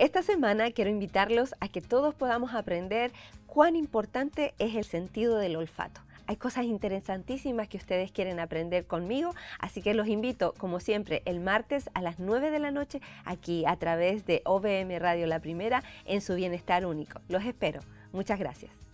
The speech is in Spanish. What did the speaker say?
Esta semana quiero invitarlos a que todos podamos aprender cuán importante es el sentido del olfato. Hay cosas interesantísimas que ustedes quieren aprender conmigo, así que los invito, como siempre, el martes a las 9 de la noche, aquí a través de OVM Radio La Primera, en su Bienestar Único. Los espero. Muchas gracias.